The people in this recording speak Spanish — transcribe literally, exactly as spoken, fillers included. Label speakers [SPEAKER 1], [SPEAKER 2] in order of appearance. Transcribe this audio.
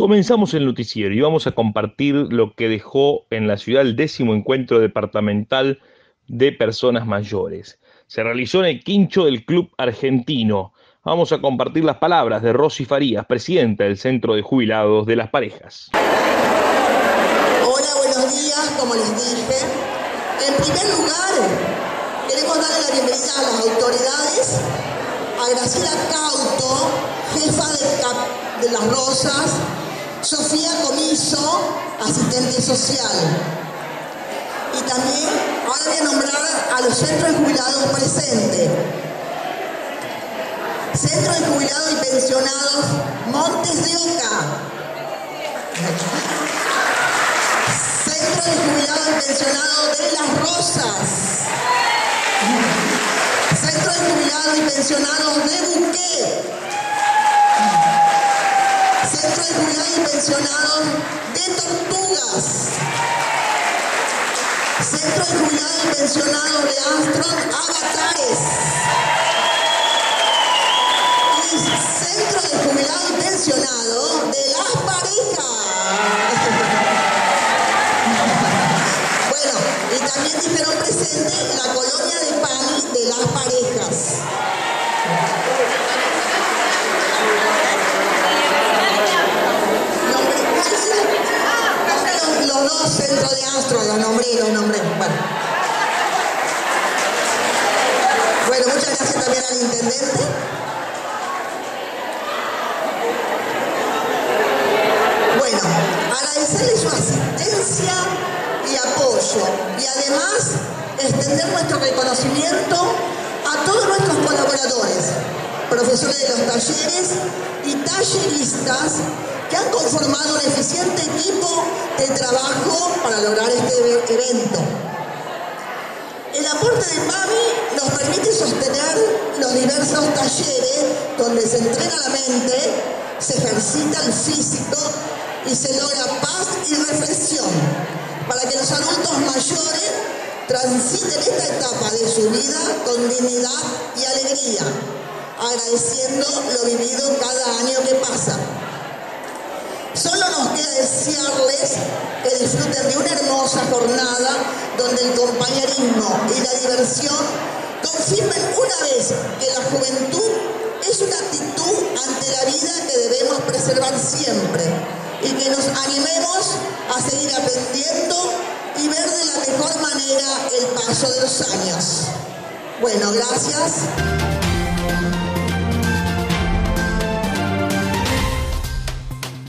[SPEAKER 1] Comenzamos el noticiero y vamos a compartir lo que dejó en la ciudad el décimo encuentro departamental de personas mayores. Se realizó en el quincho del Club Argentino. Vamos a compartir las palabras de Rosy Farías, presidenta del Centro de Jubilados de Las Parejas.
[SPEAKER 2] Hola, buenos días, como les dije. En primer lugar, queremos darle la bienvenida a las autoridades, a Graciela Cauto, jefa de, Cap de Las Rosas, Sofía Comiso, asistente social. Y también, ahora voy a nombrar a los centros de jubilados presentes. Centro de Jubilados y Pensionados Montes de Oca. Centro de Jubilados y Pensionados de Las Rosas. Centro de Jubilados y Pensionados de Buquet. Centro de Jubilados y Pensionados de Tortugas. Centro de Jubilados y Pensionados de Astron Avatares. Y Centro de Jubilados y Pensionados de Las Parejas. Bueno, y también dijeron presente la colonia de Pani de Las Parejas. Los dos centros de Astro, los nombré, los nombré. Bueno. bueno, muchas gracias también al intendente. Bueno, agradecerle su asistencia y apoyo. Y además, extender nuestro reconocimiento a todos nuestros colaboradores, profesores de los talleres y talleristas que han conformado un eficiente equipo de trabajo para lograr este evento. El aporte de PAMI nos permite sostener los diversos talleres donde se entrena la mente, se ejercita el físico y se logra paz y reflexión para que los adultos mayores transiten esta etapa de su vida con dignidad y alegría, agradeciendo lo vivido cada año que pasa. Solo nos queda desearles que disfruten de una hermosa jornada donde el compañerismo y la diversión confirmen una vez que la juventud es una actitud ante la vida que debemos preservar siempre y que nos animemos a seguir aprendiendo y ver de la mejor manera el paso de los años. Bueno, gracias.